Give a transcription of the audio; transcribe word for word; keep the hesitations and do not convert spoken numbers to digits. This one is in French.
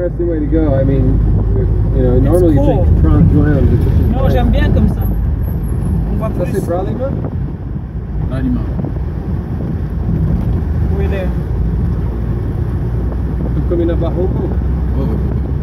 interesting way to go. I mean, you know, normally cool. you take trans land. Non, j'aime bien comme ça. On va Ça plus. c'est Bralima? Bralima. Oui, there. Comme une Abahobo. Ouais, ouais, ouais.